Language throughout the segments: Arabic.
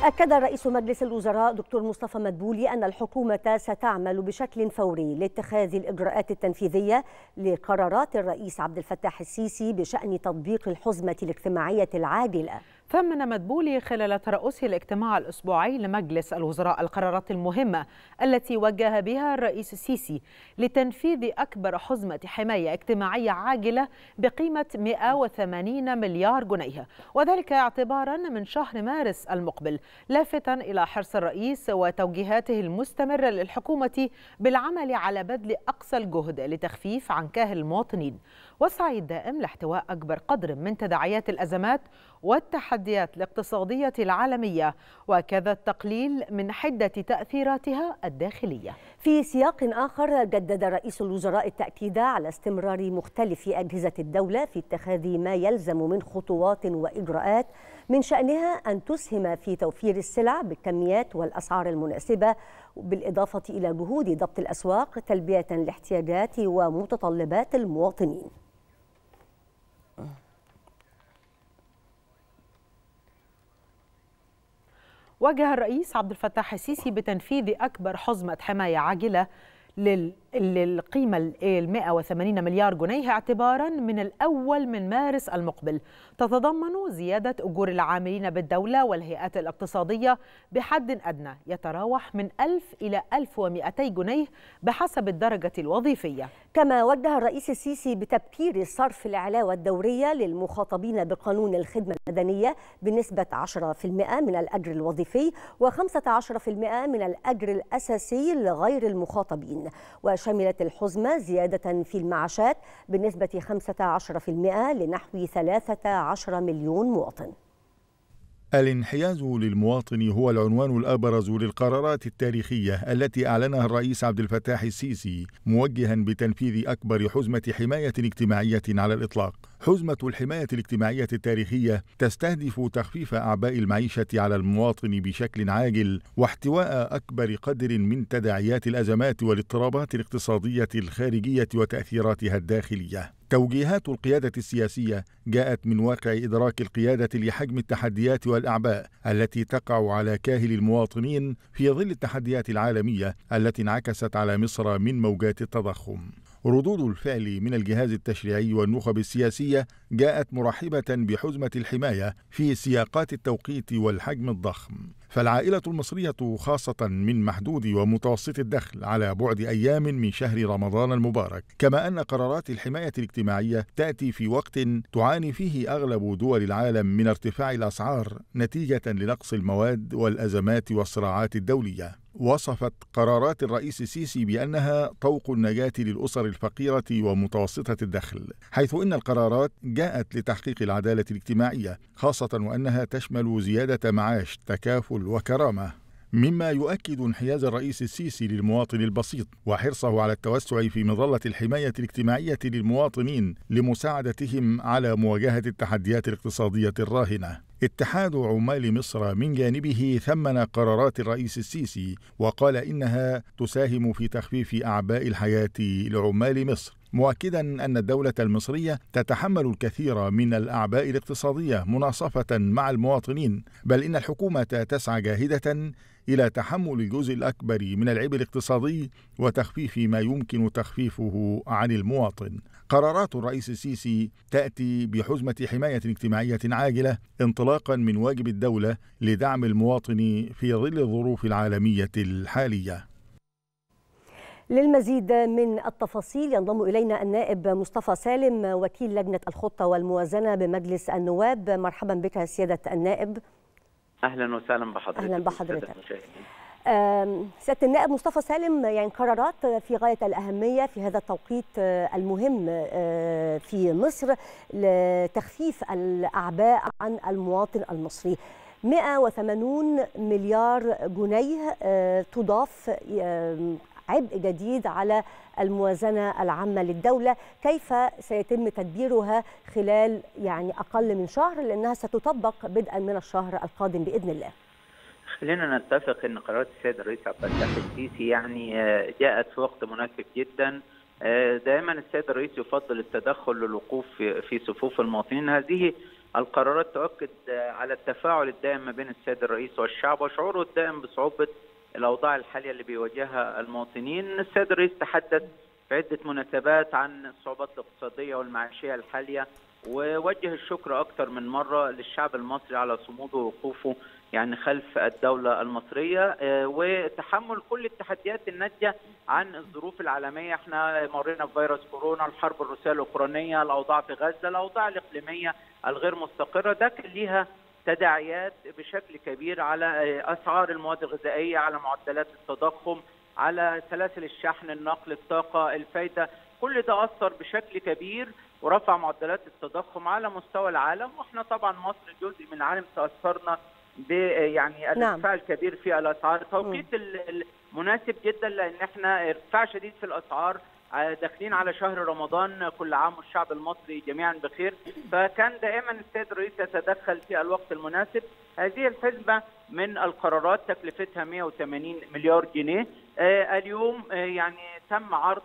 أكد رئيس مجلس الوزراء دكتور مصطفى مدبولي أن الحكومة ستعمل بشكل فوري لاتخاذ الإجراءات التنفيذية لقرارات الرئيس عبد الفتاح السيسي بشأن تطبيق الحزمة الاجتماعية العاجلة. ثمن مدبولي خلال ترأسه الاجتماع الأسبوعي لمجلس الوزراء القرارات المهمة التي وجه بها الرئيس السيسي لتنفيذ أكبر حزمة حماية اجتماعية عاجلة بقيمة 180 مليار جنيه، وذلك اعتبارا من شهر مارس المقبل، لافتا إلى حرص الرئيس وتوجيهاته المستمرة للحكومة بالعمل على بذل أقصى الجهد لتخفيف عن كاهل المواطنين والسعي الدائم لاحتواء أكبر قدر من تداعيات الأزمات والتحديات الاقتصادية العالمية، وكذا التقليل من حدة تأثيراتها الداخلية. في سياق آخر، جدد رئيس الوزراء التأكيد على استمرار مختلف أجهزة الدولة في اتخاذ ما يلزم من خطوات وإجراءات من شأنها أن تسهم في توفير السلع بالكميات والأسعار المناسبة، بالإضافة إلى جهود ضبط الأسواق تلبية لاحتياجات ومتطلبات المواطنين. وجه الرئيس عبد الفتاح السيسي بتنفيذ أكبر حزمة حماية عاجلة للقيمة 180 مليار جنيه اعتبارا من الأول من مارس المقبل، تتضمن زيادة أجور العاملين بالدولة والهيئات الاقتصادية بحد أدنى يتراوح من 1000 إلى 1200 جنيه بحسب الدرجة الوظيفية. كما وجه الرئيس السيسي بتبكير صرف العلاوة الدورية للمخاطبين بقانون الخدمة المدنية بنسبة 10% من الأجر الوظيفي و15% من الأجر الأساسي لغير المخاطبين، وشملت الحزمة زيادة في المعاشات بنسبة 15% لنحو 13 مليون مواطن. الانحياز للمواطن هو العنوان الأبرز للقرارات التاريخية التي أعلنها الرئيس عبد الفتاح السيسي، موجها بتنفيذ أكبر حزمة حماية اجتماعية على الإطلاق. حزمة الحماية الاجتماعية التاريخية تستهدف تخفيف أعباء المعيشة على المواطن بشكل عاجل، واحتواء أكبر قدر من تداعيات الأزمات والاضطرابات الاقتصادية الخارجية وتأثيراتها الداخلية. توجيهات القيادة السياسية جاءت من واقع إدراك القيادة لحجم التحديات والأعباء التي تقع على كاهل المواطنين في ظل التحديات العالمية التي انعكست على مصر من موجات التضخم. ردود الفعل من الجهاز التشريعي والنخب السياسية جاءت مرحبة بحزمة الحماية في سياقات التوقيت والحجم الضخم، فالعائلة المصرية خاصة من محدود ومتوسط الدخل على بعد أيام من شهر رمضان المبارك، كما أن قرارات الحماية الاجتماعية تأتي في وقت تعاني فيه أغلب دول العالم من ارتفاع الأسعار نتيجة لنقص المواد والأزمات والصراعات الدولية. وصفت قرارات الرئيس السيسي بأنها طوق النجاة للأسر الفقيرة ومتوسطة الدخل، حيث إن القرارات جاءت لتحقيق العدالة الاجتماعية، خاصة وأنها تشمل زيادة معاش، تكافل وكرامة، مما يؤكد انحياز الرئيس السيسي للمواطن البسيط وحرصه على التوسع في مظلة الحماية الاجتماعية للمواطنين لمساعدتهم على مواجهة التحديات الاقتصادية الراهنة. اتحاد عمال مصر من جانبه ثمن قرارات الرئيس السيسي وقال إنها تساهم في تخفيف أعباء الحياة لعمال مصر، مؤكدا أن الدولة المصرية تتحمل الكثير من الأعباء الاقتصادية مناصفة مع المواطنين، بل إن الحكومة تسعى جاهدة إلى تحمل الجزء الأكبر من العبء الاقتصادي وتخفيف ما يمكن تخفيفه عن المواطن. قرارات الرئيس السيسي تأتي بحزمة حماية اجتماعية عاجلة انطلاقا من واجب الدولة لدعم المواطن في ظل الظروف العالمية الحالية. للمزيد من التفاصيل ينضم إلينا النائب مصطفى سالم وكيل لجنة الخطة والموازنة بمجلس النواب. مرحبا بك سيادة النائب. أهلا وسهلا بحضرتك. أهلا بحضرتك. سيادة النائب مصطفى سالم، يعني قرارات في غاية الأهمية في هذا التوقيت المهم في مصر لتخفيف الأعباء عن المواطن المصري. 180 مليار جنيه تضاف عبء جديد على الموازنة العامة للدولة، كيف سيتم تدبيرها خلال يعني أقل من شهر، لأنها ستطبق بدءا من الشهر القادم بإذن الله؟ خلينا نتفق أن قرارات السيد الرئيس عبد الفتاح السيسي يعني جاءت في وقت مناسب جدا. دائما السيد الرئيس يفضل التدخل للوقوف في صفوف المواطنين. هذه القرارات تؤكد على التفاعل الدائم ما بين السيد الرئيس والشعب وشعوره الدائم بصعوبة الأوضاع الحالية اللي بيواجهها المواطنين. السيد الرئيس تحدث في عدة مناسبات عن الصعوبات الاقتصادية والمعيشية الحالية، ووجه الشكر أكثر من مرة للشعب المصري على صموده ووقوفه يعني خلف الدولة المصرية وتحمل كل التحديات الناتجة عن الظروف العالمية. احنا مرينا بفيروس كورونا، الحرب الروسية الأوكرانية، الأوضاع في غزة، الأوضاع الإقليمية الغير مستقرة، ده كان ليها تداعيات بشكل كبير على أسعار المواد الغذائية، على معدلات التضخم، على سلاسل الشحن، النقل، الطاقة، الفايدة. كل ده أثر بشكل كبير ورفع معدلات التضخم على مستوى العالم، واحنا طبعا مصر جزء من العالم تأثرنا يعني الارتفاع الكبير في الاسعار. توقيت مناسب جدا لان احنا ارتفاع شديد في الاسعار، داخلين على شهر رمضان، كل عام والشعب المصري جميعا بخير، فكان دائما السيد الرئيس يتدخل في الوقت المناسب. هذه الحزمه من القرارات تكلفتها 180 مليار جنيه. اليوم يعني تم عرض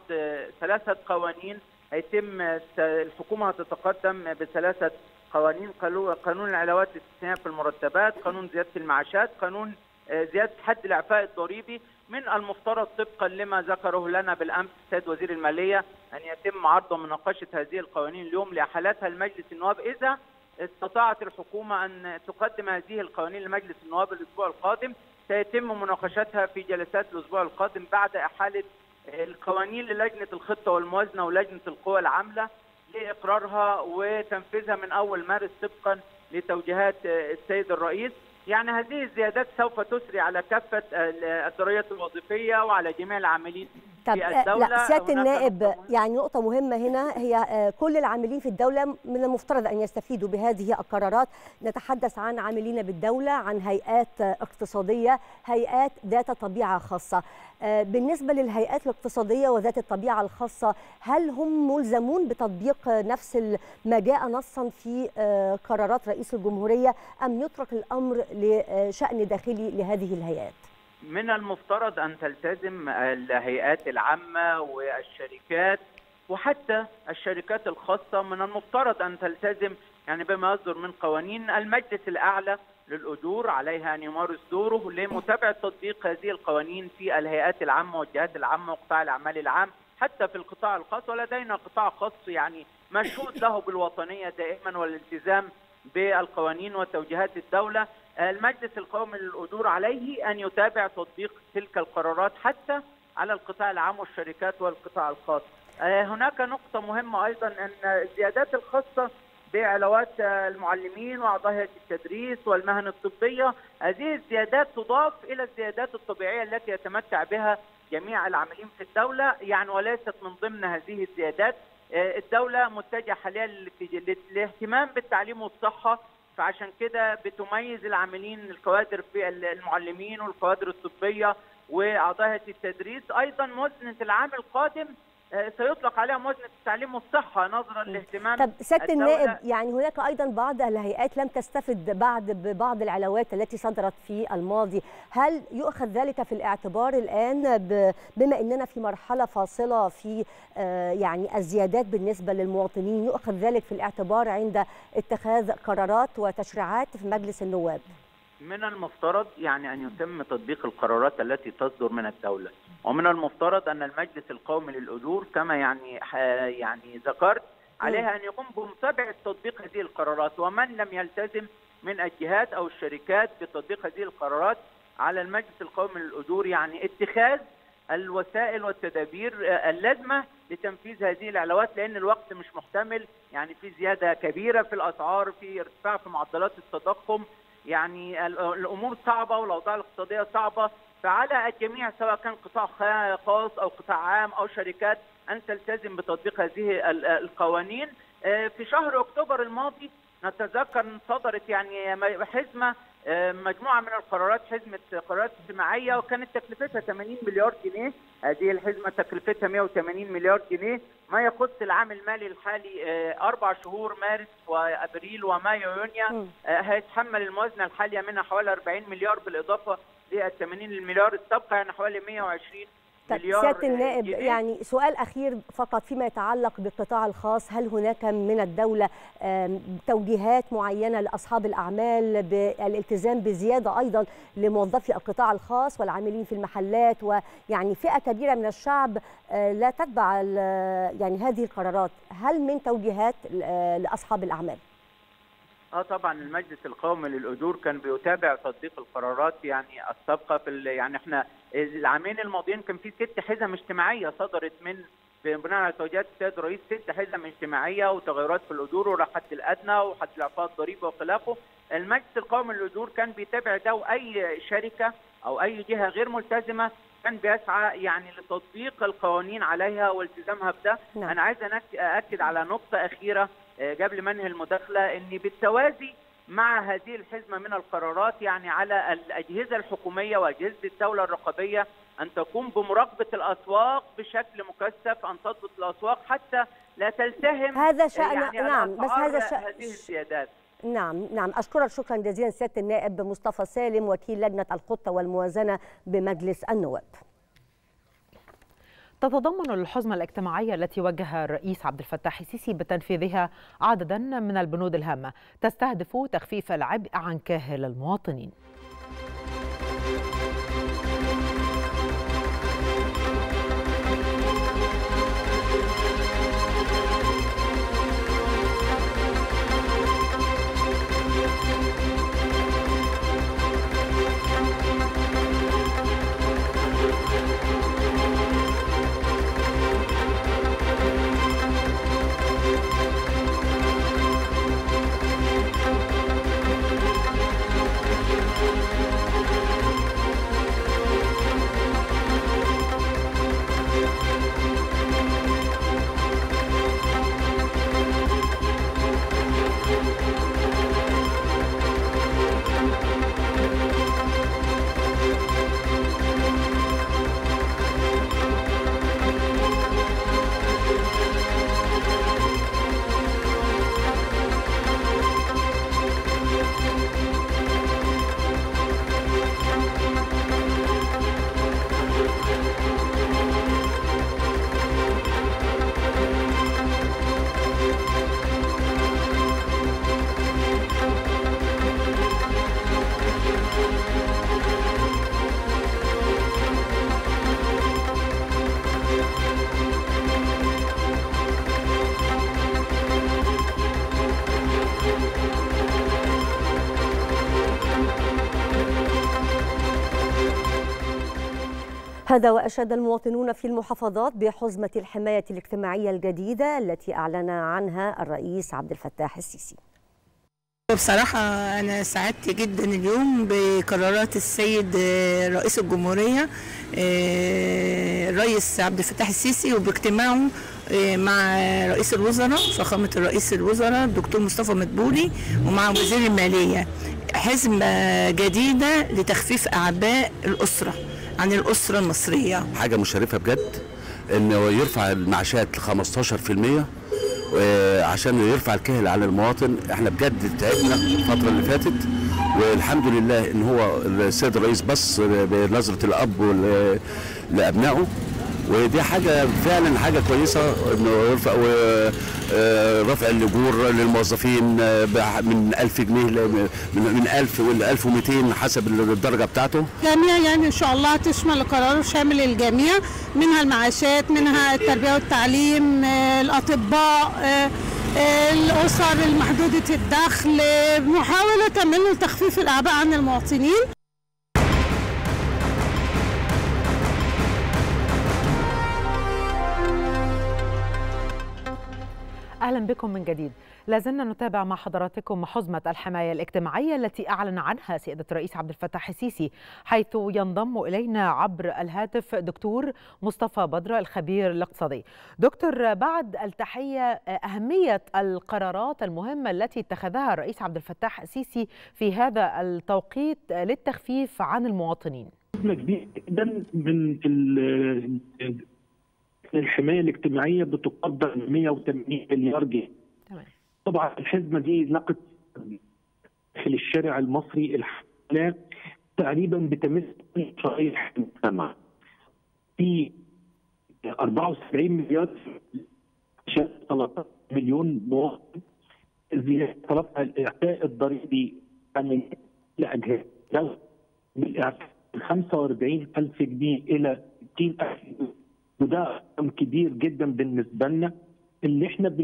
3 قوانين، هيتم الحكومه هتتقدم ب3 قوانين: قانون العلاوات الاستثنائيه في المرتبات، قانون زياده المعاشات، قانون زياده حد الاعفاء الضريبي. من المفترض طبقا لما ذكره لنا بالامس السيد وزير الماليه ان يتم عرض ومناقشه هذه القوانين اليوم لاحالتها لمجلس النواب. اذا استطاعت الحكومه ان تقدم هذه القوانين لمجلس النواب الاسبوع القادم، سيتم مناقشتها في جلسات الاسبوع القادم بعد احاله القوانين للجنه الخطه والموازنه ولجنه القوى العامله لإقرارها وتنفيذها من أول مارس طبقا لتوجيهات السيد الرئيس. يعني هذه الزيادات سوف تسري على كافة الدوريات الوظيفية وعلى جميع العاملين في الدولة. لا سيادة النائب، يعني نقطة مهمة هنا هي كل العاملين في الدولة من المفترض أن يستفيدوا بهذه القرارات. نتحدث عن عاملين بالدولة، عن هيئات اقتصادية، هيئات ذات طبيعة خاصة. بالنسبة للهيئات الاقتصادية وذات الطبيعة الخاصة، هل هم ملزمون بتطبيق نفس ما جاء نصا في قرارات رئيس الجمهورية أم يترك الأمر لشأن داخلي لهذه الهيئات؟ من المفترض أن تلتزم الهيئات العامة والشركات وحتى الشركات الخاصة، من المفترض أن تلتزم يعني بما يصدر من قوانين. المجلس الأعلى للأجور عليها أن يمارس دوره لمتابعة تطبيق هذه القوانين في الهيئات العامة والجهات العامة وقطاع الأعمال العام، حتى في القطاع الخاص. ولدينا قطاع خاص يعني مشهود له بالوطنية دائما والالتزام بالقوانين وتوجيهات الدولة. المجلس القومي للأجور عليه أن يتابع تطبيق تلك القرارات حتى على القطاع العام والشركات والقطاع الخاص. هناك نقطة مهمة أيضا، أن الزيادات الخاصة بعلاوات المعلمين وأعضاء هيئة التدريس والمهن الطبية، هذه الزيادات تضاف إلى الزيادات الطبيعية التي يتمتع بها جميع العاملين في الدولة يعني، وليست من ضمن هذه الزيادات. الدولة متجهة حاليا للاهتمام بالتعليم والصحة، فعشان كده بتميز العاملين الكوادر في المعلمين والكوادر الطبية وأعضاء هيئة التدريس. أيضا موازنة العام القادم سيطلق عليها موازنة التعليم والصحة نظرا لاهتمام. طب سيادة النائب، يعني هناك أيضا بعض الهيئات لم تستفد بعد ببعض العلاوات التي صدرت في الماضي، هل يؤخذ ذلك في الاعتبار الآن بما أننا في مرحلة فاصلة في يعني الزيادات بالنسبة للمواطنين، يؤخذ ذلك في الاعتبار عند اتخاذ قرارات وتشريعات في مجلس النواب؟ من المفترض يعني أن يتم تطبيق القرارات التي تصدر من الدولة، ومن المفترض أن المجلس القومي للأجور كما يعني ذكرت عليها أن يقوم بمتابعة تطبيق هذه القرارات، ومن لم يلتزم من الجهات أو الشركات بتطبيق هذه القرارات على المجلس القومي للأجور يعني اتخاذ الوسائل والتدابير اللازمة لتنفيذ هذه العلاوات، لأن الوقت مش محتمل. يعني في زيادة كبيرة في الأسعار، في ارتفاع في معدلات التضخم، يعني الأمور صعبة والأوضاع الاقتصادية صعبة، فعلى الجميع سواء كان قطاع خاص أو قطاع عام أو شركات أن تلتزم بتطبيق هذه القوانين. في شهر أكتوبر الماضي نتذكر أن صدرت يعني حزمة مجموعة من القرارات، حزمة قرارات اجتماعية، وكانت تكلفتها 80 مليار جنيه. هذه الحزمة تكلفتها 180 مليار جنيه، ما يخص العام المالي الحالي 4 شهور مارس وأبريل ومايو ويونيو. هيتحمل الموازنة الحالية منها حوالي 40 مليار بالإضافة لل 80 مليار السابقة، يعني حوالي 120 مليار سيادة النائب جنيه. يعني سؤال أخير فقط فيما يتعلق بالقطاع الخاص، هل هناك من الدولة توجيهات معينة لأصحاب الأعمال بالالتزام بزيادة أيضا لموظفي القطاع الخاص والعاملين في المحلات، ويعني فئة كبيرة من الشعب لا تتبع يعني هذه القرارات، هل من توجيهات لأصحاب الأعمال؟ طبعا المجلس القومي للأجور كان بيتابع تطبيق القرارات يعني السابقة يعني احنا العامين الماضيين كان في 6 حزم اجتماعية صدرت بناء على توجيهات السيد الرئيس، 6 حزم اجتماعية وتغيرات في الأجور والحد الأدنى وحد الإعفاء الضريبي وخلافه. المجلس القومي للأجور كان بيتابع ده، وأي شركة أو أي جهة غير ملتزمة كان بيسعى يعني لتطبيق القوانين عليها والتزامها بده. نعم. أنا عايز أكد على نقطة أخيرة قبل ما انهي المداخله، ان بالتوازي مع هذه الحزمه من القرارات يعني على الاجهزه الحكوميه واجهزه الدوله الرقابيه ان تقوم بمراقبه الاسواق بشكل مكثف، ان تضبط الاسواق حتى لا تلتهم هذا شأن يعني نعم، بس هذا هذه الزيادات. نعم أشكرك شكرا جزيلا سيادة النائب مصطفى سالم وكيل لجنة الخطة والموازنة بمجلس النواب. تتضمن الحزمة الاجتماعية التي وجه الرئيس عبد الفتاح السيسي بتنفيذها عددا من البنود الهامة تستهدف تخفيف العبء عن كاهل المواطنين. هذا وأشاد المواطنون في المحافظات بحزمة الحماية الاجتماعية الجديدة التي أعلن عنها الرئيس عبد الفتاح السيسي. بصراحة أنا سعدت جدا اليوم بقرارات السيد رئيس الجمهورية الرئيس عبد الفتاح السيسي وباجتماعه مع رئيس الوزراء فخامة رئيس الوزراء الدكتور مصطفى مدبولي ومع وزير المالية، حزمة جديدة لتخفيف أعباء الأسرة عن الأسرة المصرية. حاجة مشرفة بجد إنه يرفع المعاشات ل 15% عشان يرفع الكاهل على المواطن. احنا بجد تعبنا الفترة اللي فاتت، والحمد لله ان هو السيد الرئيس بص بنظرة الاب لابنائه، ودي حاجة فعلا حاجة كويسة انه يرفع رفع الاجور للموظفين من 1000 جنيه من 1000 ل 1200 حسب الدرجة بتاعته. جميع يعني ان شاء الله تشمل القرار شامل الجميع، منها المعاشات، منها التربية والتعليم، الاطباء، الاسر المحدودة الدخل، محاولة منه لتخفيف الاعباء عن المواطنين. أهلا بكم من جديد. لازلنا نتابع مع حضراتكم حزمة الحماية الاجتماعية التي أعلن عنها سيادة الرئيس عبد الفتاح السيسي، حيث ينضم إلينا عبر الهاتف دكتور مصطفى بدرة الخبير الاقتصادي. دكتور، بعد التحية، أهمية القرارات المهمة التي اتخذها الرئيس عبد الفتاح السيسي في هذا التوقيت للتخفيف عن المواطنين. حزمة كبيرة جدا من الحماية الاجتماعية بتقدر 180 مليار جنيه. طبعا الحزمة دي لقت داخل الشارع المصري الحمد لله تقريبا بتمس شرائح المجتمع. في 74 مليار 13 مليون مواطن. زياده رفع الاعفاء الضريبي عن الاجهزه من اعفاء 45,000 جنيه الى 60,000 جنيه، وده رقم كبير جدا بالنسبه لنا اللي احنا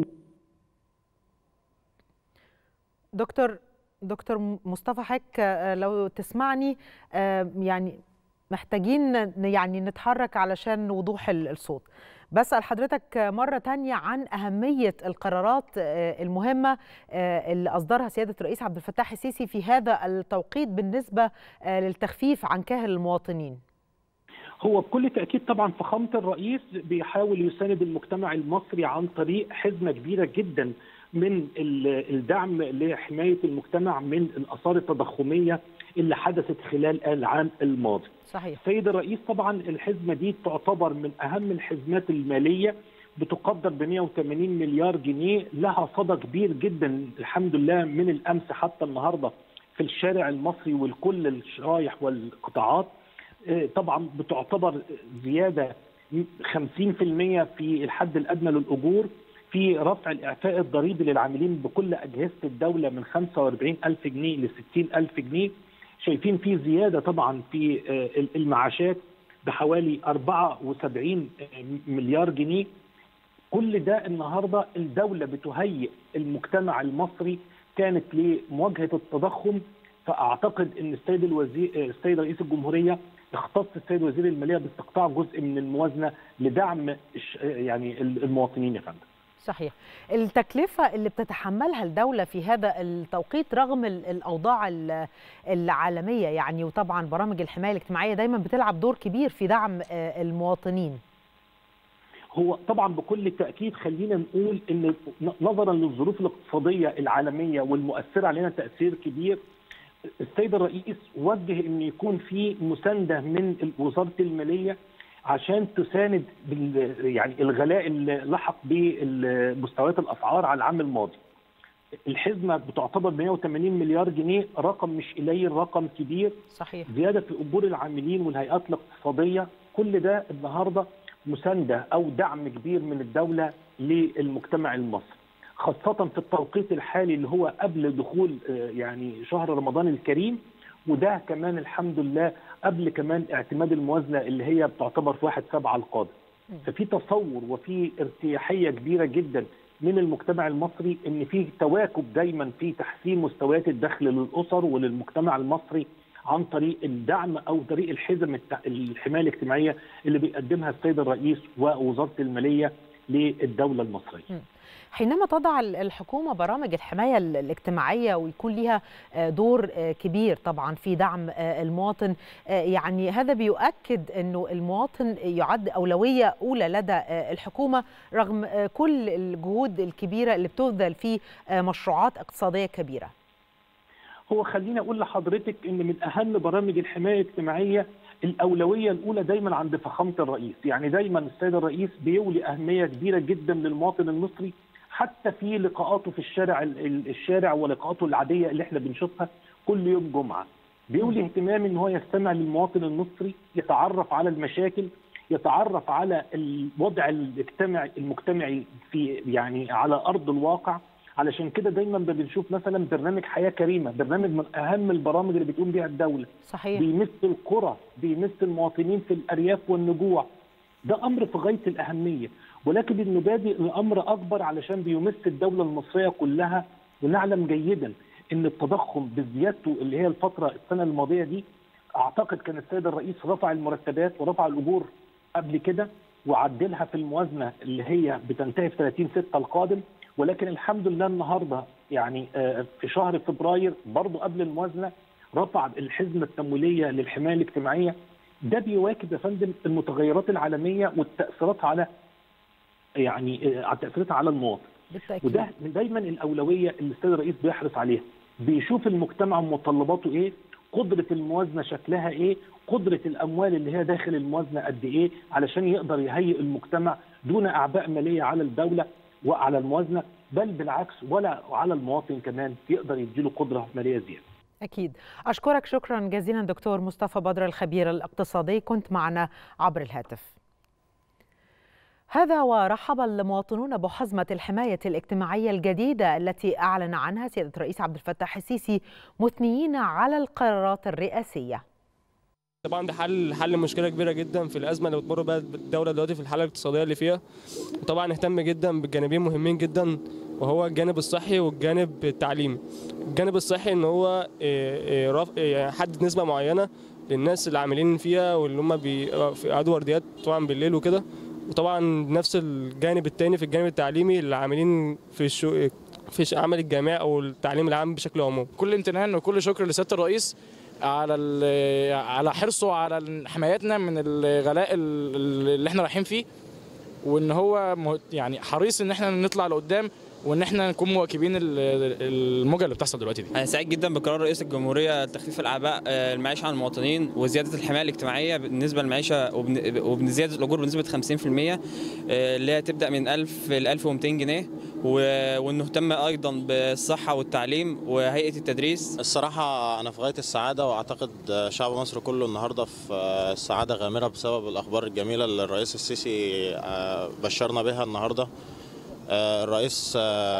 دكتور مصطفى حك، لو تسمعني يعني محتاجين يعني نتحرك علشان وضوح الصوت. بسأل حضرتك مرة تانية عن أهمية القرارات المهمة اللي أصدرها سيادة الرئيس عبد الفتاح السيسي في هذا التوقيت بالنسبة للتخفيف عن كاهل المواطنين. هو بكل تأكيد طبعا فخامة الرئيس بيحاول يساند المجتمع المصري عن طريق حزمة كبيرة جدا من الدعم لحماية المجتمع من الآثار التضخمية اللي حدثت خلال العام الماضي. صحيح. السيد الرئيس طبعا الحزمة دي تعتبر من أهم الحزمات المالية، بتقدر ب 180 مليار جنيه، لها صدى كبير جدا الحمد لله من الأمس حتى النهاردة في الشارع المصري والكل الشرايح والقطاعات. طبعا بتعتبر زيادة 50% في الحد الأدنى للأجور، في رفع الإعفاء الضريبي للعاملين بكل أجهزة الدولة من 45,000 جنيه ل 60,000 جنيه. شايفين في زيادة طبعا في المعاشات بحوالي 74 مليار جنيه. كل ده النهارده الدولة بتهيئ المجتمع المصري كانت لمواجهة التضخم. فأعتقد أن السيد رئيس الجمهورية اختص السيد وزير المالية باستقطاع جزء من الموازنة لدعم يعني المواطنين يا فندم. صحيح. التكلفة اللي بتتحملها الدولة في هذا التوقيت رغم الأوضاع العالمية يعني، وطبعا برامج الحماية الاجتماعية دايما بتلعب دور كبير في دعم المواطنين. هو طبعا بكل تأكيد خلينا نقول ان نظرا للظروف الاقتصادية العالمية والمؤثرة علينا تأثير كبير، السيد الرئيس وجه ان يكون في مساندة من وزارة المالية عشان تساند يعني الغلاء اللي لحق بمستويات الاسعار على العام الماضي. الحزمه بتعتبر 180 مليار جنيه، رقم مش قليل، رقم كبير. صحيح. زياده في اجور العاملين والهيئات الاقتصاديه، كل ده النهارده مسانده او دعم كبير من الدوله للمجتمع المصري، خاصه في التوقيت الحالي اللي هو قبل دخول يعني شهر رمضان الكريم، وده كمان الحمد لله قبل كمان اعتماد الموازنه اللي هي بتعتبر في 1/7 القادم. ففي تصور وفي ارتياحيه كبيره جدا من المجتمع المصري ان في تواكب دايما في تحسين مستويات الدخل للاسر وللمجتمع المصري عن طريق الدعم او طريق الحزم الحمايه الاجتماعيه اللي بيقدمها السيد الرئيس ووزاره الماليه للدوله المصريه. حينما تضع الحكومة برامج الحماية الاجتماعية ويكون لها دور كبير طبعا في دعم المواطن، يعني هذا بيؤكد أنه المواطن يعد أولوية أولى لدى الحكومة رغم كل الجهود الكبيرة اللي بتبذل في مشروعات اقتصادية كبيرة. هو خليني أقول لحضرتك أن من أهم برامج الحماية الاجتماعية الأولوية الأولى دايما عند فخامة الرئيس، يعني دايما السيد الرئيس بيولي أهمية كبيرة جدا للمواطن المصري، حتى في لقاءاته في الشارع ولقاءاته العادية اللي احنا بنشوفها كل يوم جمعة، بيولي اهتمام ان هو يستمع للمواطن المصري، يتعرف على المشاكل، يتعرف على الوضع المجتمعي في يعني على أرض الواقع. علشان كده دايما بنشوف مثلا برنامج حياة كريمة، برنامج من أهم البرامج اللي بتقوم بها الدولة. صحيح. بيمس القرى، بيمس المواطنين في الأرياف والنجوع. ده أمر في غاية الأهمية، ولكن إنه بادئ الأمر أكبر علشان بيمس الدولة المصرية كلها. ونعلم جيدا إن التضخم بزيادته اللي هي السنة الماضية دي، أعتقد كان السيد الرئيس رفع المرتبات ورفع الأجور قبل كده وعدلها في الموازنة اللي هي بتنتهي في 30/6 القادم. ولكن الحمد لله النهارده يعني في شهر فبراير برضه قبل الموازنه رفع الحزمه التمويليه للحمايه الاجتماعيه. ده بيواكب يا فندم المتغيرات العالميه والتاثيرات على التاثيرات على المواطن. بالتأكيد. وده دايما الاولويه اللي السيد الرئيس بيحرص عليها، بيشوف المجتمع متطلباته ايه، قدره الموازنه شكلها ايه، قدره الاموال اللي هي داخل الموازنه قد ايه، علشان يقدر يهيئ المجتمع دون اعباء ماليه على الدوله وعلى الموازنه، بل بالعكس ولا على المواطن كمان يقدر يديله قدره ماليه زياده. أكيد. أشكرك شكرا جزيلا دكتور مصطفى بدر الخبير الاقتصادي، كنت معنا عبر الهاتف. هذا ورحب المواطنون بحزمة الحماية الاجتماعية الجديدة التي أعلن عنها سيادة الرئيس عبد الفتاح السيسي، مثنيين على القرارات الرئاسية. طبعا ده حل مشكله كبيره جدا في الازمه اللي بتمر بها الدوله دلوقتي في الحاله الاقتصاديه اللي فيها. وطبعا اهتم جدا بالجانبين مهمين جدا، وهو الجانب الصحي والجانب التعليمي. الجانب الصحي ان هو يحدد نسبه معينه للناس اللي عاملين فيها واللي هم بيقعدوا ورديات طبعا بالليل وكده. وطبعا نفس الجانب الثاني في الجانب التعليمي اللي عاملين في عمل الجامعي او التعليم العام بشكل عمومي. كل امتنان وكل شكر لسياده الرئيس على حرصه على حمايتنا من الغلاء اللي احنا رايحين فيه، وان هو يعني حريص ان احنا نطلع لقدام وان احنا نكون مواكبين الموجه اللي بتحصل دلوقتي دي. انا سعيد جدا بقرار رئيس الجمهوريه تخفيف الاعباء المعيشه عن المواطنين وزياده الحمايه الاجتماعيه بالنسبه للمعيشه وبزياده الاجور بنسبه 50% اللي هي تبدا من 1000 ل 1200 جنيه، وانه اهتم ايضا بالصحه والتعليم وهيئه التدريس. الصراحه انا في غايه السعاده، واعتقد شعب مصر كله النهارده في سعاده غامره بسبب الاخبار الجميله اللي الرئيس السيسي بشرنا بها النهارده. الرئيس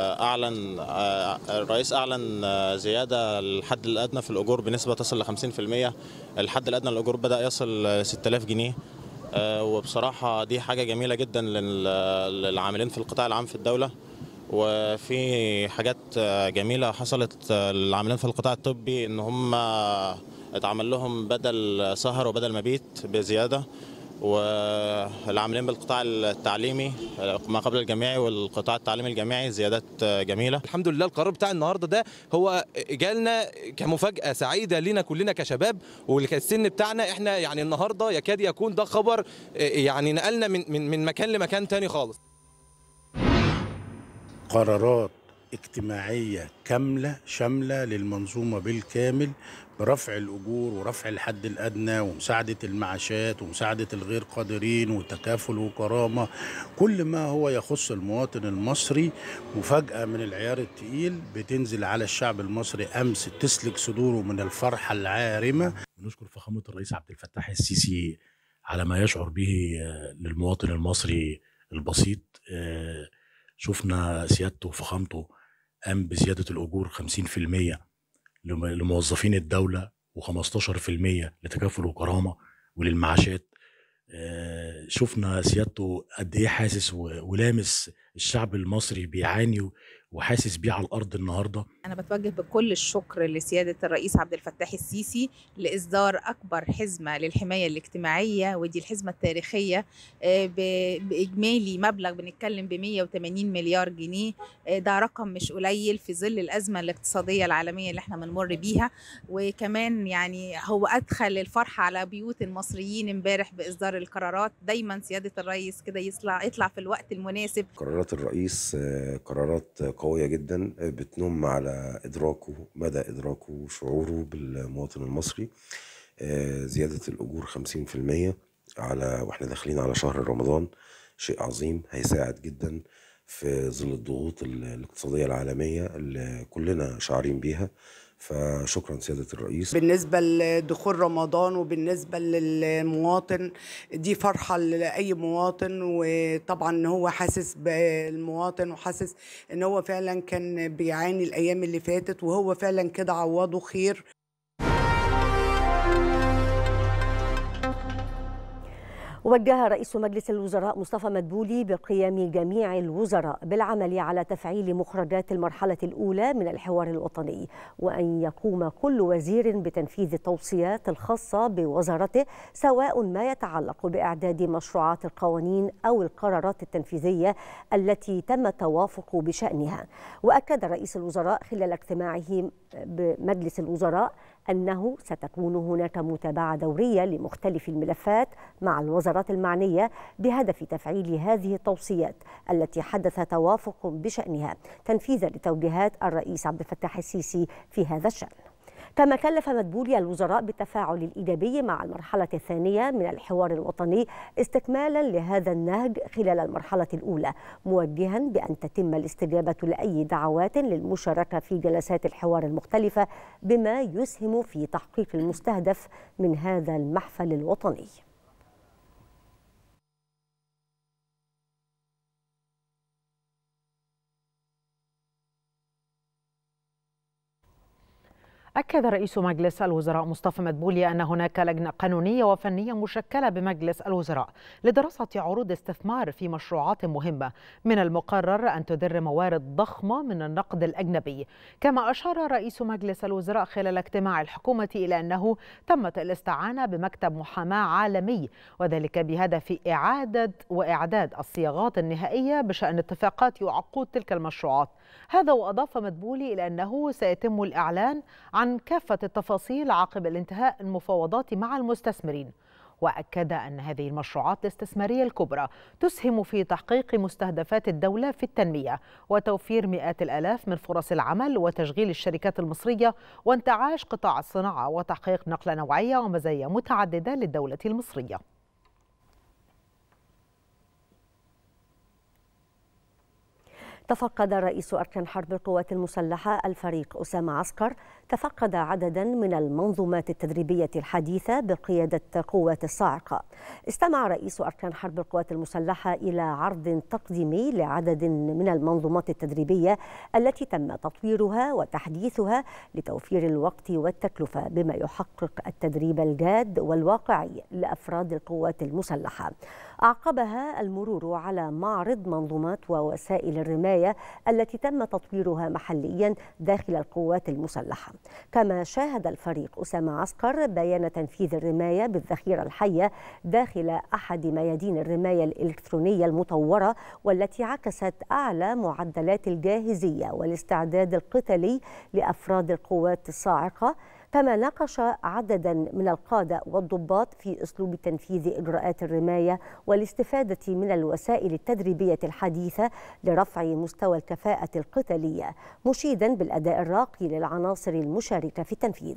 أعلن زيادة الحد الأدنى في الأجور بنسبة تصل ل 50%. الحد الأدنى للأجور بدأ يصل 6000 جنيه، وبصراحة دي حاجة جميلة جدا للعاملين في القطاع العام في الدولة. وفي حاجات جميلة حصلت للعاملين في القطاع الطبي، إن هم اتعمل لهم بدل سهر وبدل مبيت بزيادة، والعاملين بالقطاع التعليمي ما قبل الجامعي والقطاع التعليمي الجامعي زيادات جميله. الحمد لله القرار بتاع النهارده ده هو جالنا كمفاجاه سعيده لينا كلنا كشباب والسن بتاعنا احنا، يعني النهارده يكاد يكون ده خبر يعني نقلنا من مكان لمكان تاني خالص. قرارات اجتماعيه كامله شامله للمنظومه بالكامل، برفع الأجور ورفع الحد الأدنى ومساعدة المعاشات ومساعدة الغير قادرين وتكافل وكرامة، كل ما هو يخص المواطن المصري. مفاجأة من العيار التقيل بتنزل على الشعب المصري أمس تسلك صدوره من الفرحة العارمة. نشكر فخامة الرئيس عبد الفتاح السيسي على ما يشعر به للمواطن المصري البسيط. شفنا سيادته وفخامته قام بزيادة الأجور 50% لموظفين الدولة و15% لتكافل وكرامة وللمعاشات. شفنا سيادته قد ايه حاسس ولامس الشعب المصري بيعاني وحاسس بيه على الارض النهارده. انا بتوجه بكل الشكر لسياده الرئيس عبد الفتاح السيسي لاصدار اكبر حزمه للحمايه الاجتماعيه، ودي الحزمه التاريخيه باجمالي مبلغ بنتكلم ب 180 مليار جنيه. ده رقم مش قليل في ظل الازمه الاقتصاديه العالميه اللي احنا بنمر بيها، وكمان يعني هو ادخل الفرحه على بيوت المصريين امبارح باصدار القرارات. دايما سياده الرئيس كده يطلع في الوقت المناسب. قرارات الرئيس قرارات قوية جدا بتنم على مدى إدراكه وشعوره بالمواطن المصري. زيادة الأجور 50% واحنا داخلين على شهر رمضان، شيء عظيم هيساعد جدا في ظل الضغوط الاقتصادية العالمية اللي كلنا شعارين بيها. فشكرا سيادة الرئيس. بالنسبة لدخول رمضان وبالنسبة للمواطن دي فرحة لأي مواطن، وطبعا هو حاسس بالمواطن وحاسس ان هو فعلا كان بيعاني الأيام اللي فاتت، وهو فعلا كده عوضه خير. وجه رئيس مجلس الوزراء مصطفى مدبولي بقيام جميع الوزراء بالعمل على تفعيل مخرجات المرحلة الأولى من الحوار الوطني، وأن يقوم كل وزير بتنفيذ التوصيات الخاصة بوزارته، سواء ما يتعلق بإعداد مشروعات القوانين أو القرارات التنفيذية التي تم التوافق بشأنها. وأكد رئيس الوزراء خلال اجتماعه بمجلس الوزراء أنه ستكون هناك متابعة دورية لمختلف الملفات مع الوزارات المعنية بهدف تفعيل هذه التوصيات التي حدث توافق بشأنها تنفيذا لتوجيهات الرئيس عبد الفتاح السيسي في هذا الشأن. كما كلف مدبولي الوزراء بالتفاعل الإيجابي مع المرحلة الثانية من الحوار الوطني استكمالا لهذا النهج خلال المرحلة الأولى، موجها بأن تتم الاستجابة لأي دعوات للمشاركة في جلسات الحوار المختلفة بما يسهم في تحقيق المستهدف من هذا المحفل الوطني. أكد رئيس مجلس الوزراء مصطفى مدبولي أن هناك لجنة قانونية وفنية مشكلة بمجلس الوزراء لدراسة عروض استثمار في مشروعات مهمة من المقرر أن تدر موارد ضخمة من النقد الأجنبي. كما أشار رئيس مجلس الوزراء خلال اجتماع الحكومة إلى أنه تمت الاستعانة بمكتب محاماة عالمي، وذلك بهدف إعداد الصياغات النهائية بشأن اتفاقات وعقود تلك المشروعات. هذا وأضاف مدبولي إلى أنه سيتم الإعلان عن كافة التفاصيل عقب الانتهاء المفاوضات مع المستثمرين. وأكد أن هذه المشروعات الاستثمارية الكبرى تسهم في تحقيق مستهدفات الدولة في التنمية وتوفير مئات الآلاف من فرص العمل وتشغيل الشركات المصرية وانتعاش قطاع الصناعة وتحقيق نقلة نوعية ومزايا متعددة للدولة المصرية. تفقد رئيس أركان حرب القوات المسلحة الفريق أسامة عسكر تفقد عددا من المنظومات التدريبية الحديثة بقيادة قوات الصاعقة. استمع رئيس أركان حرب القوات المسلحة إلى عرض تقديمي لعدد من المنظومات التدريبية التي تم تطويرها وتحديثها لتوفير الوقت والتكلفة بما يحقق التدريب الجاد والواقعي لأفراد القوات المسلحة. أعقبها المرور على معرض منظومات ووسائل الرماية التي تم تطويرها محليا داخل القوات المسلحة. كما شاهد الفريق أسامة عسكر بيان تنفيذ الرماية بالذخيرة الحية داخل أحد ميادين الرماية الإلكترونية المطورة، والتي عكست أعلى معدلات الجاهزية والاستعداد القتالي لأفراد القوات الصاعقة. كما ناقش عددا من القادة والضباط في أسلوب تنفيذ إجراءات الرماية والاستفادة من الوسائل التدريبية الحديثة لرفع مستوى الكفاءة القتالية، مشيدا بالأداء الراقي للعناصر المشاركة في التنفيذ.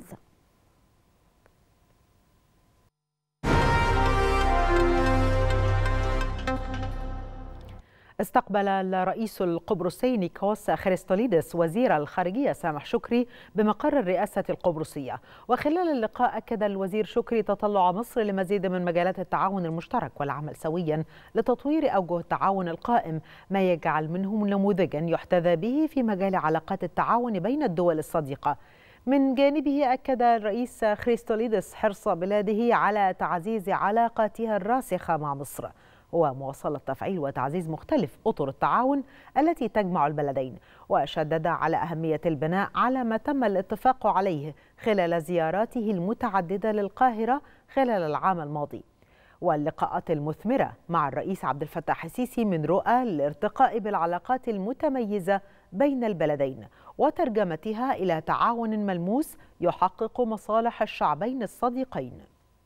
استقبل الرئيس القبرصي نيكوس خريستوليدس وزير الخارجية سامح شكري بمقر الرئاسة القبرصية. وخلال اللقاء أكد الوزير شكري تطلع مصر لمزيد من مجالات التعاون المشترك والعمل سويا لتطوير أوجه التعاون القائم، ما يجعل منه نموذجا يحتذى به في مجال علاقات التعاون بين الدول الصديقة. من جانبه أكد الرئيس خريستوليدس حرص بلاده على تعزيز علاقاتها الراسخة مع مصر ومواصلة تفعيل وتعزيز مختلف أطر التعاون التي تجمع البلدين، وشدد على أهمية البناء على ما تم الاتفاق عليه خلال زياراته المتعددة للقاهرة خلال العام الماضي، واللقاءات المثمرة مع الرئيس عبد الفتاح السيسي من رؤى للارتقاء بالعلاقات المتميزة بين البلدين وترجمتها إلى تعاون ملموس يحقق مصالح الشعبين الصديقين.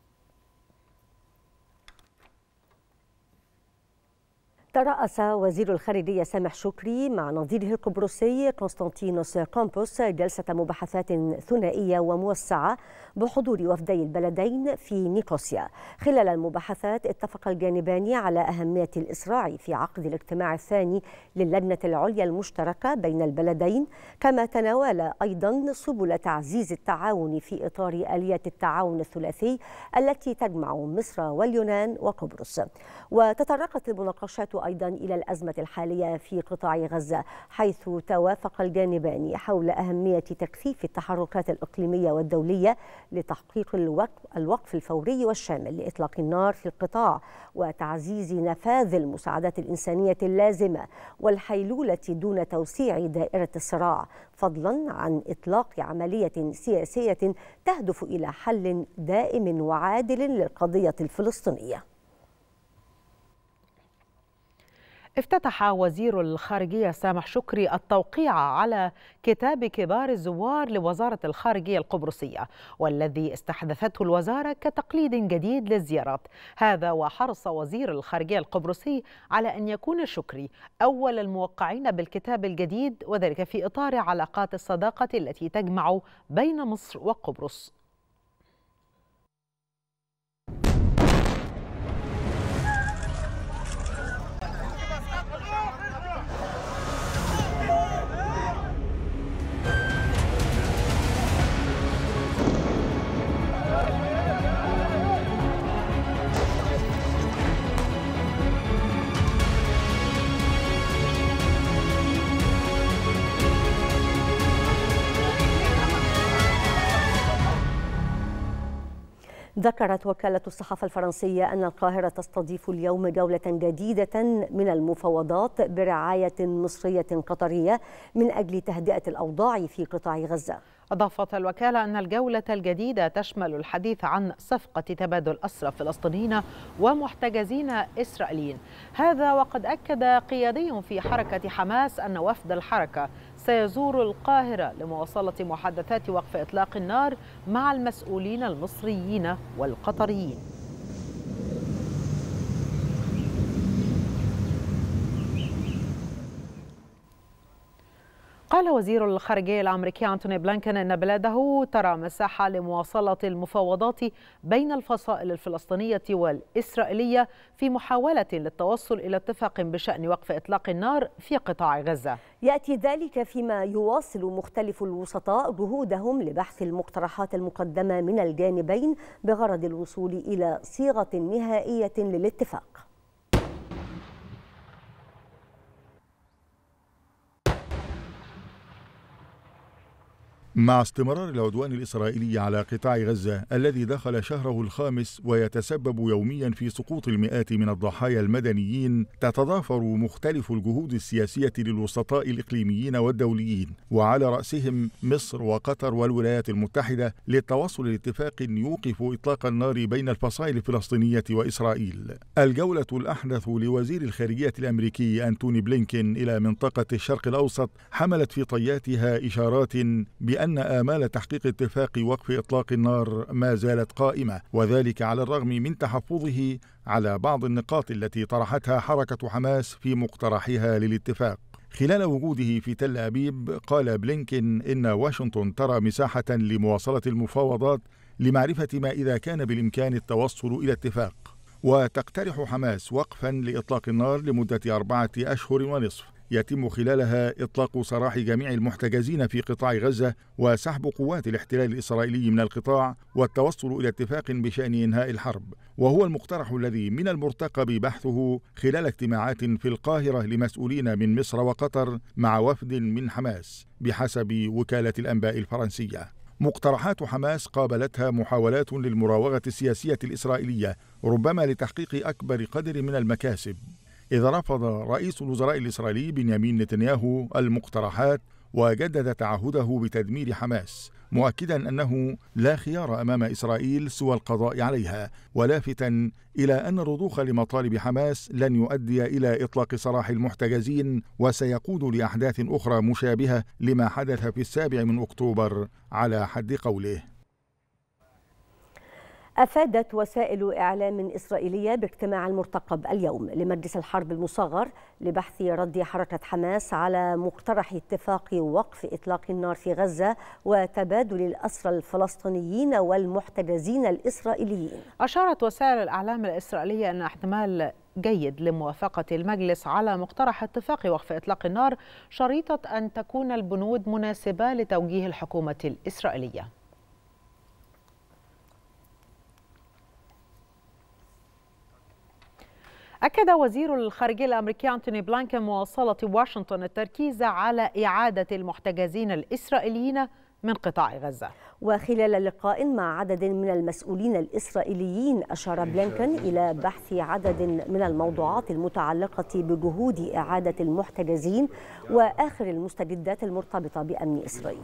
ترأس وزير الخارجية سامح شكري مع نظيره القبرصي كونستانتينوس كامبوس جلسة مباحثات ثنائية وموسعة بحضور وفدي البلدين في نيقوسيا. خلال المباحثات اتفق الجانبان على أهمية الإسراع في عقد الاجتماع الثاني للجنة العليا المشتركة بين البلدين، كما تناول أيضا سبل تعزيز التعاون في إطار آلية التعاون الثلاثي التي تجمع مصر واليونان وقبرص. وتطرقت المناقشات أيضا إلى الأزمة الحالية في قطاع غزة، حيث توافق الجانبان حول أهمية تكثيف التحركات الإقليمية والدولية لتحقيق الوقف الفوري والشامل لإطلاق النار في القطاع وتعزيز نفاذ المساعدات الإنسانية اللازمة والحيلولة دون توسيع دائرة الصراع، فضلا عن إطلاق عملية سياسية تهدف إلى حل دائم وعادل للقضية الفلسطينية. افتتح وزير الخارجية سامح شكري التوقيع على كتاب كبار الزوار لوزارة الخارجية القبرصية، والذي استحدثته الوزارة كتقليد جديد للزيارات. هذا وحرص وزير الخارجية القبرصي على أن يكون شكري أول الموقعين بالكتاب الجديد، وذلك في إطار علاقات الصداقة التي تجمع بين مصر وقبرص. ذكرت وكالة الصحافة الفرنسية أن القاهرة تستضيف اليوم جولة جديدة من المفاوضات برعاية مصرية قطرية من أجل تهدئة الأوضاع في قطاع غزة. أضافت الوكالة أن الجولة الجديدة تشمل الحديث عن صفقة تبادل أسرى فلسطينيين ومحتجزين إسرائيليين. هذا وقد أكد قيادي في حركة حماس أن وفد الحركة سيزور القاهرة لمواصلة محادثات وقف إطلاق النار مع المسؤولين المصريين والقطريين. قال وزير الخارجية الأمريكي أنتوني بلينكن أن بلاده ترى مساحة لمواصلة المفاوضات بين الفصائل الفلسطينية والإسرائيلية في محاولة للتوصل إلى اتفاق بشأن وقف إطلاق النار في قطاع غزة. يأتي ذلك فيما يواصل مختلف الوسطاء جهودهم لبحث المقترحات المقدمة من الجانبين بغرض الوصول إلى صيغة نهائية للاتفاق. مع استمرار العدوان الإسرائيلي على قطاع غزة الذي دخل شهره الخامس ويتسبب يوميا في سقوط المئات من الضحايا المدنيين، تتضافر مختلف الجهود السياسية للوسطاء الإقليميين والدوليين وعلى رأسهم مصر وقطر والولايات المتحدة للتوصل لاتفاق يوقف إطلاق النار بين الفصائل الفلسطينية وإسرائيل. الجولة الأحدث لوزير الخارجية الأمريكي أنتوني بلينكين إلى منطقة الشرق الأوسط حملت في طياتها إشارات بأن آمال تحقيق اتفاق وقف إطلاق النار ما زالت قائمة، وذلك على الرغم من تحفظه على بعض النقاط التي طرحتها حركة حماس في مقترحها للاتفاق. خلال وجوده في تل أبيب قال بلينكين إن واشنطن ترى مساحة لمواصلة المفاوضات لمعرفة ما إذا كان بالإمكان التوصل إلى اتفاق، وتقترح حماس وقفا لإطلاق النار لمدة 4 أشهر ونصف يتم خلالها إطلاق سراح جميع المحتجزين في قطاع غزة وسحب قوات الاحتلال الإسرائيلي من القطاع والتوصل إلى اتفاق بشأن إنهاء الحرب، وهو المقترح الذي من المرتقب بحثه خلال اجتماعات في القاهرة لمسؤولين من مصر وقطر مع وفد من حماس بحسب وكالة الأنباء الفرنسية. مقترحات حماس قابلتها محاولات للمراوغة السياسية الإسرائيلية ربما لتحقيق أكبر قدر من المكاسب، إذا رفض رئيس الوزراء الإسرائيلي بنيامين نتنياهو المقترحات وجدد تعهده بتدمير حماس، مؤكدا أنه لا خيار أمام إسرائيل سوى القضاء عليها، ولافتا إلى أن الرضوخ لمطالب حماس لن يؤدي إلى إطلاق سراح المحتجزين وسيقود لأحداث أخرى مشابهة لما حدث في 7 أكتوبر على حد قوله. أفادت وسائل إعلام إسرائيلية باجتماع المرتقب اليوم لمجلس الحرب المصغر لبحث رد حركة حماس على مقترح اتفاق وقف إطلاق النار في غزة وتبادل الأسرى الفلسطينيين والمحتجزين الإسرائيليين. أشارت وسائل الإعلام الإسرائيلية أن احتمال جيد لموافقة المجلس على مقترح اتفاق وقف إطلاق النار شريطة أن تكون البنود مناسبة لتوجيه الحكومة الإسرائيلية. أكد وزير الخارجية الأمريكي أنتوني بلينكين مواصلة واشنطن التركيز على إعادة المحتجزين الإسرائيليين من قطاع غزة. وخلال لقاء مع عدد من المسؤولين الإسرائيليين أشار بلينكين إلى بحث عدد من الموضوعات المتعلقة بجهود إعادة المحتجزين وآخر المستجدات المرتبطة بأمن إسرائيل.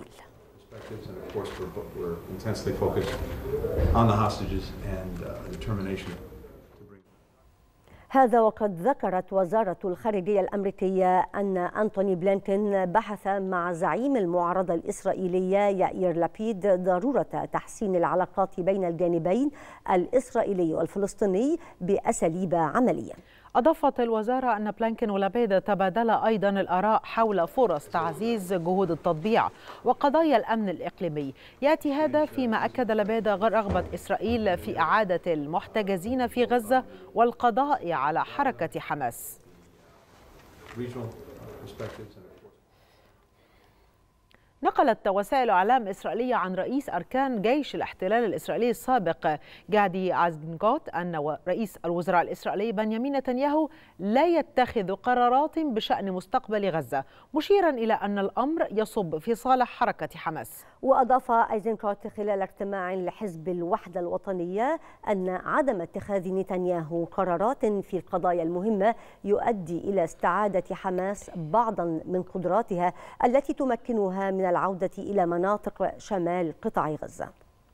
هذا وقد ذكرت وزارة الخارجية الأمريكية أن أنتوني بلينكين بحث مع زعيم المعارضة الإسرائيلية يائير لابيد ضرورة تحسين العلاقات بين الجانبين الإسرائيلي والفلسطيني بأساليب عملية. أضافت الوزارة أن بلينكين ولابيد تبادلا أيضا الآراء حول فرص تعزيز جهود التطبيع وقضايا الأمن الإقليمي. يأتي هذا فيما أكد لابيد رغبة إسرائيل في إعادة المحتجزين في غزة والقضاء على حركة حماس. نقلت وسائل إعلام إسرائيلية عن رئيس أركان جيش الاحتلال الإسرائيلي السابق جادي أيزنكوت أن رئيس الوزراء الإسرائيلي بنيامين نتنياهو لا يتخذ قرارات بشأن مستقبل غزة، مشيرا إلى أن الأمر يصب في صالح حركة حماس. وأضاف أيزنكوت خلال اجتماع لحزب الوحدة الوطنية أن عدم اتخاذ نتنياهو قرارات في القضايا المهمة يؤدي إلى استعادة حماس بعضا من قدراتها التي تمكنها من العودة إلى مناطق شمال قطاع غزة.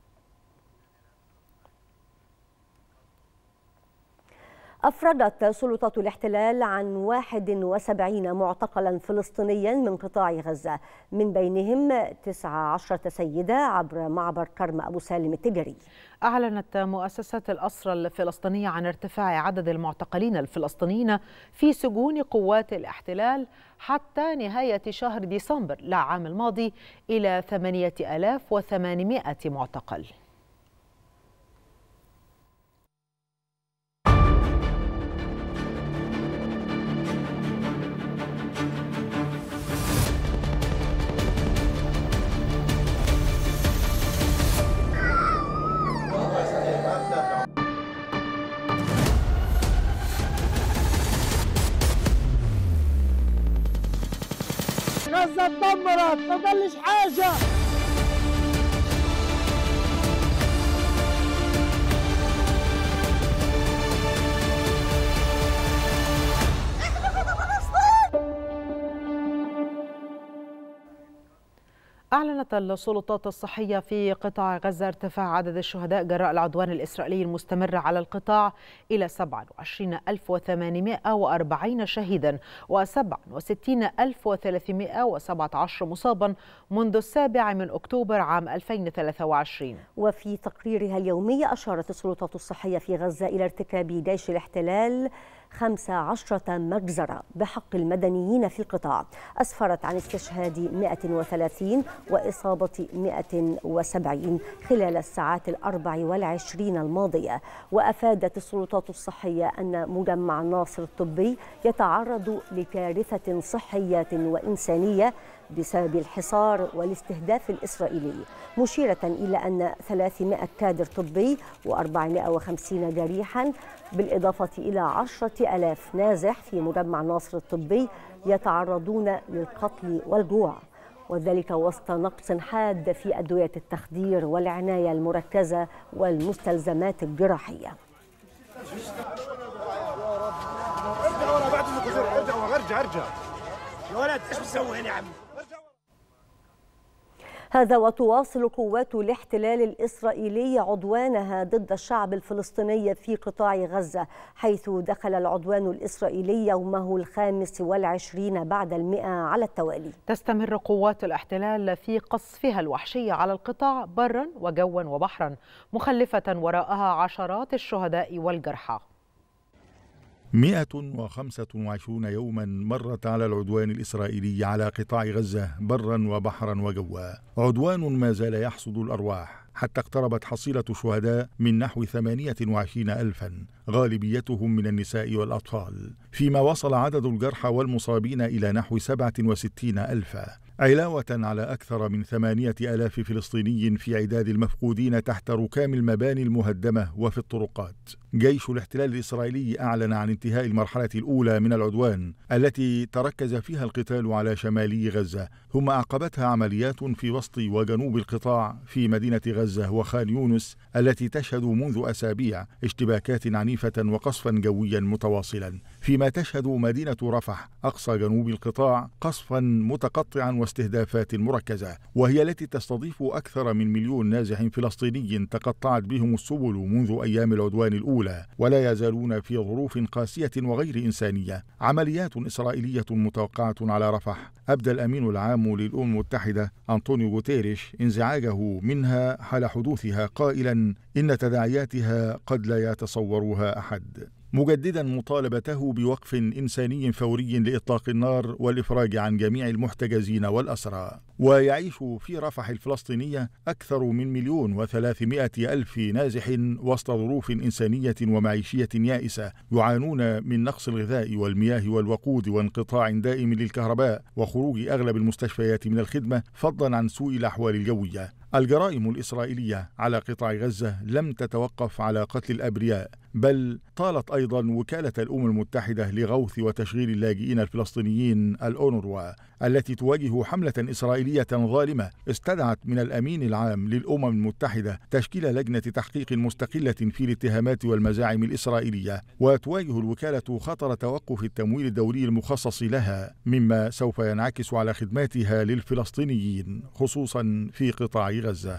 أفرجت سلطات الاحتلال عن 71 معتقلا فلسطينيا من قطاع غزة، من بينهم 19 سيدة عبر معبر كرم أبو سالم التجاري. أعلنت مؤسسة الأسرى الفلسطينية عن ارتفاع عدد المعتقلين الفلسطينيين في سجون قوات الاحتلال حتى نهاية شهر ديسمبر العام الماضي إلى 8800 معتقل. غزة اتدمرت، ما ضلش حاجة. أعلنت السلطات الصحية في قطاع غزة ارتفاع عدد الشهداء جراء العدوان الإسرائيلي المستمر على القطاع إلى 27840 شهيدا و67317 مصابا منذ 7 أكتوبر عام 2023. وفي تقريرها اليومي أشارت السلطات الصحية في غزة إلى ارتكاب جيش الاحتلال 15 مجزرة بحق المدنيين في القطاع، أسفرت عن استشهاد 130 وإصابة 170 خلال الساعات 24 الماضية. وأفادت السلطات الصحية أن مجمع ناصر الطبي يتعرض لكارثة صحية وإنسانية بسبب الحصار والاستهداف الإسرائيلي، مشيرة إلى أن 300 كادر طبي و450 جريحا بالإضافة إلى 10,000 نازح في مجمع ناصر الطبي يتعرضون للقتل والجوع، وذلك وسط نقص حاد في أدوية التخدير والعناية المركزة والمستلزمات الجراحية. ارجع يا ولد، ايش بتسوي هنا يا عم؟ هذا وتواصل قوات الاحتلال الإسرائيلي عدوانها ضد الشعب الفلسطيني في قطاع غزة، حيث دخل العدوان الإسرائيلي يومه 25 بعد 100 على التوالي. تستمر قوات الاحتلال في قصفها الوحشي على القطاع برا وجوا وبحرا، مخلفة وراءها عشرات الشهداء والجرحى. 125 يوما مرت على العدوان الإسرائيلي على قطاع غزة برا وبحرا وجوا، عدوان ما زال يحصد الأرواح حتى اقتربت حصيلة شهداء من نحو 28,000 غالبيتهم من النساء والأطفال، فيما وصل عدد الجرحى والمصابين إلى نحو 67,000، علاوة على أكثر من 8,000 فلسطيني في عداد المفقودين تحت ركام المباني المهدمة وفي الطرقات. جيش الاحتلال الإسرائيلي أعلن عن انتهاء المرحلة الأولى من العدوان التي تركز فيها القتال على شمالي غزة، ثم أعقبتها عمليات في وسط وجنوب القطاع في مدينة غزة وخان يونس التي تشهد منذ أسابيع اشتباكات عنيفة وقصفا جويا متواصلا، فيما تشهد مدينة رفح أقصى جنوب القطاع قصفا متقطعا واستهدافات مركزة، وهي التي تستضيف أكثر من 1,000,000 نازح فلسطيني تقطعت بهم السبل منذ أيام العدوان الأولى، ولا يزالون في ظروف قاسية وغير إنسانية. عمليات إسرائيلية متوقعة على رفح أبدى الأمين العام للأمم المتحدة أنطونيو غوتيريش انزعاجه منها حال حدوثها، قائلا إن تداعياتها قد لا يتصورها أحد. مجددا مطالبته بوقف إنساني فوري لإطلاق النار والإفراج عن جميع المحتجزين والأسرى. ويعيش في رفح الفلسطينية أكثر من 1,300,000 نازح وسط ظروف إنسانية ومعيشية يائسة، يعانون من نقص الغذاء والمياه والوقود وانقطاع دائم للكهرباء وخروج أغلب المستشفيات من الخدمة، فضلا عن سوء الأحوال الجوية. الجرائم الإسرائيلية على قطاع غزة لم تتوقف على قتل الأبرياء، بل طالت أيضا وكالة الأمم المتحدة لغوث وتشغيل اللاجئين الفلسطينيين الأونروا التي تواجه حملة إسرائيلية ظالمة استدعت من الأمين العام للأمم المتحدة تشكيل لجنة تحقيق مستقلة في الاتهامات والمزاعم الإسرائيلية. وتواجه الوكالة خطر توقف التمويل الدولي المخصص لها، مما سوف ينعكس على خدماتها للفلسطينيين خصوصا في قطاع غزة.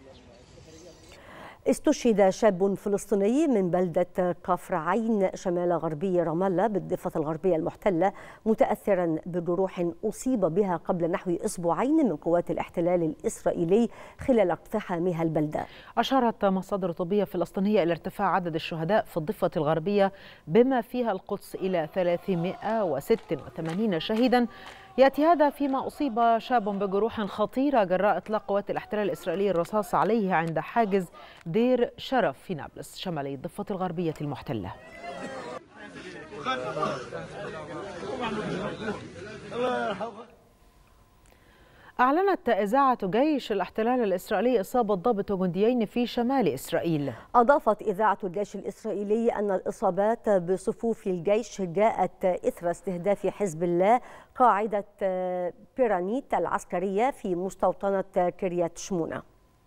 استشهد شاب فلسطيني من بلدة كفر عين شمال غربي رام الله بالضفة الغربية المحتلة متأثرا بجروح أصيب بها قبل نحو أسبوعين من قوات الاحتلال الإسرائيلي خلال اقتحامها البلدة. أشارت مصادر طبية فلسطينية إلى ارتفاع عدد الشهداء في الضفة الغربية بما فيها القدس إلى 386 شهيدا. يأتي هذا فيما أصيب شاب بجروح خطيرة جراء إطلاق قوات الاحتلال الإسرائيلي الرصاص عليه عند حاجز دير شرف في نابلس شمالي الضفة الغربية المحتلة. أعلنت إذاعة جيش الاحتلال الإسرائيلي إصابة ضابط وجنديين في شمال إسرائيل. أضافت إذاعة الجيش الإسرائيلي أن الإصابات بصفوف الجيش جاءت إثر استهداف حزب الله قاعدة بيرانيت العسكرية في مستوطنة كريات شمونة.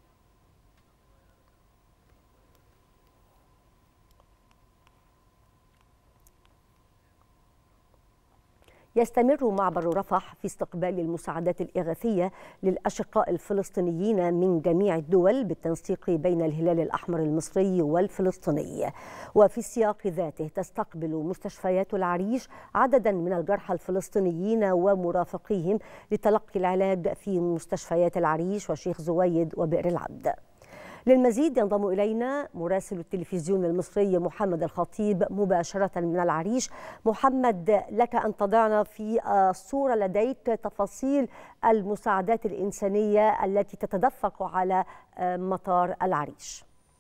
يستمر معبر رفح في استقبال المساعدات الإغاثية للأشقاء الفلسطينيين من جميع الدول بالتنسيق بين الهلال الأحمر المصري والفلسطيني. وفي السياق ذاته تستقبل مستشفيات العريش عددا من الجرحى الفلسطينيين ومرافقيهم لتلقي العلاج في مستشفيات العريش وشيخ زويد وبئر العبد. للمزيد ينضم إلينا مراسل التلفزيون المصري محمد الخطيب مباشرة من العريش. محمد، لك أن تضعنا في الصورة لديك تفاصيل المساعدات الإنسانية التي تتدفق على مطار العريش.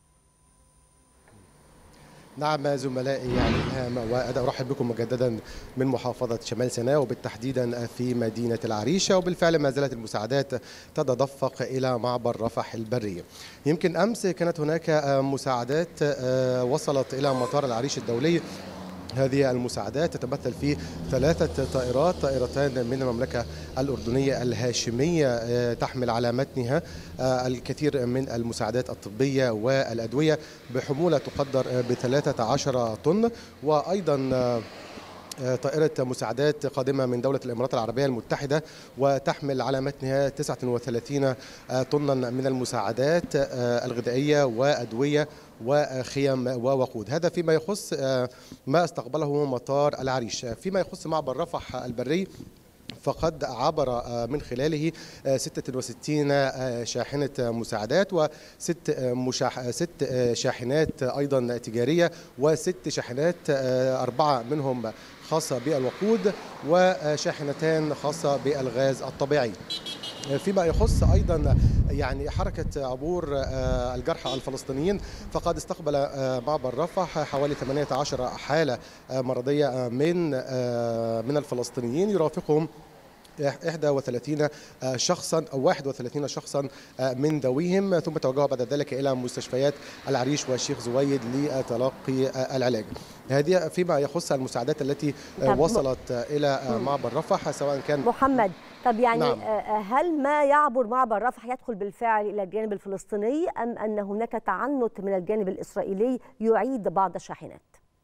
نعم زملائي، يعني وأرحب بكم مجددا من محافظة شمال سيناء وبالتحديدا في مدينة العريشة. وبالفعل ما زالت المساعدات تتدفق إلى معبر رفح البري. يمكن أمس كانت هناك مساعدات وصلت إلى مطار العريش الدولي. هذه المساعدات تتمثل في 3 طائرات، طائرتان من المملكة الأردنية الهاشمية تحمل على متنها الكثير من المساعدات الطبية والأدوية بحمولة تقدر ب13 طن، وأيضا طائرة مساعدات قادمة من دولة الإمارات العربية المتحدة وتحمل على متنها 39 طنا من المساعدات الغذائية وأدوية وخيم ووقود. هذا فيما يخص ما استقبله مطار العريش. فيما يخص معبر رفح البري فقد عبر من خلاله 66 شاحنة مساعدات و6 شاحنات أيضا تجارية و6 شاحنات 4 منهم خاصة بالوقود وشاحنتان خاصة بالغاز الطبيعي. فيما يخص أيضا يعني حركة عبور الجرحى الفلسطينيين فقد استقبل معبر رفح حوالي 18 حالة مرضية من الفلسطينيين يرافقهم 31 شخصا أو 31 شخصا من ذويهم، ثم توجهوا بعد ذلك إلى مستشفيات العريش والشيخ زويد لتلقي العلاج. هذه فيما يخص المساعدات التي وصلت إلى معبر رفح سواء كان محمد. طب يعني نعم. هل ما يعبر معبر رفح يدخل بالفعل إلى الجانب الفلسطيني أم أن هناك تعنت من الجانب الإسرائيلي يعيد بعض الشاحنات؟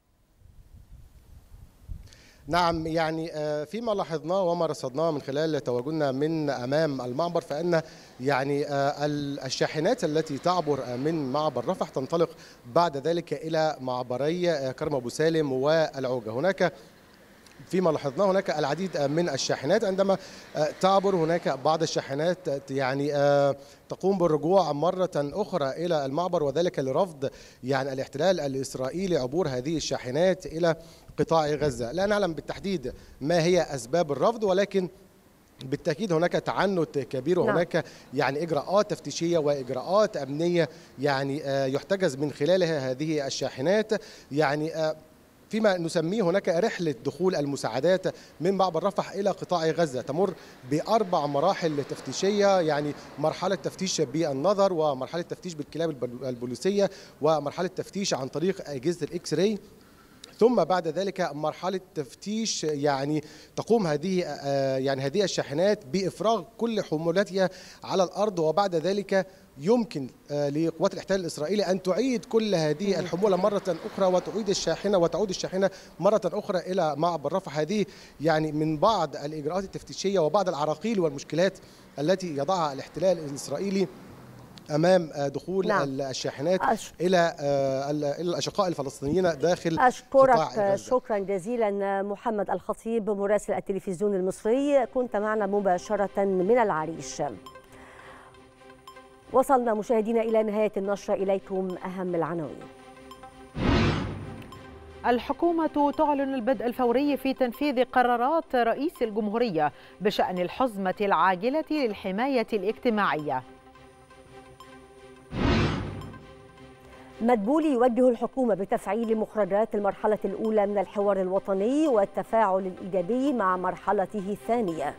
نعم، يعني فيما لاحظناه وما رصدناه من خلال تواجدنا من أمام المعبر فإن يعني الشاحنات التي تعبر من معبر رفح تنطلق بعد ذلك إلى معبري كرم أبو سالم والعوجة. هناك فيما لاحظناه هناك العديد من الشاحنات عندما تعبر هناك بعض الشاحنات يعني تقوم بالرجوع مرة أخرى إلى المعبر، وذلك لرفض يعني الاحتلال الإسرائيلي عبور هذه الشاحنات إلى قطاع غزة. لا نعلم بالتحديد ما هي أسباب الرفض، ولكن بالتأكيد هناك تعنت كبير، وهناك يعني إجراءات تفتيشية وإجراءات أمنية يعني يحتجز من خلالها هذه الشاحنات. يعني فيما نسميه هناك رحلة دخول المساعدات من معبر رفح إلى قطاع غزة تمر ب4 مراحل تفتيشية، يعني مرحلة تفتيش بالنظر، ومرحلة تفتيش بالكلاب البوليسية، ومرحلة تفتيش عن طريق أجهزة الإكس راي، ثم بعد ذلك مرحلة تفتيش يعني تقوم هذه الشاحنات بإفراغ كل حمولاتها على الأرض، وبعد ذلك يمكن لقوات الاحتلال الإسرائيلي أن تعيد كل هذه الحمولة مرة أخرى وتعود الشاحنة مرة أخرى إلى معبر رفح. هذه يعني من بعض الإجراءات التفتيشية وبعض العراقيل والمشكلات التي يضعها الاحتلال الإسرائيلي أمام دخول الشاحنات إلى الأشقاء الفلسطينيين داخل قطاع غزة. شكرا جزيلا محمد الخطيب مراسل التلفزيون المصري، كنت معنا مباشرة من العريش. وصلنا مشاهدينا إلى نهاية النشرة، إليكم أهم العناوين. الحكومة تعلن البدء الفوري في تنفيذ قرارات رئيس الجمهورية بشأن الحزمة العاجلة للحماية الاجتماعية. مدبولي يوجه الحكومة بتفعيل مخرجات المرحلة الأولى من الحوار الوطني والتفاعل الإيجابي مع مرحلته الثانية.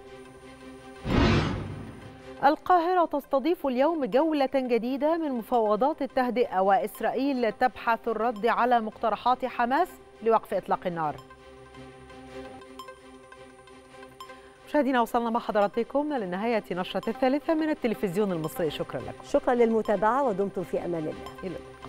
القاهرة تستضيف اليوم جولة جديدة من مفاوضات التهدئة، وإسرائيل تبحث الرد على مقترحات حماس لوقف إطلاق النار. مشاهدينا، وصلنا مع حضراتكم لنهاية نشرة الثالثة من التلفزيون المصري. شكرا لكم. شكرا للمتابعة ودمتم في أمان الله.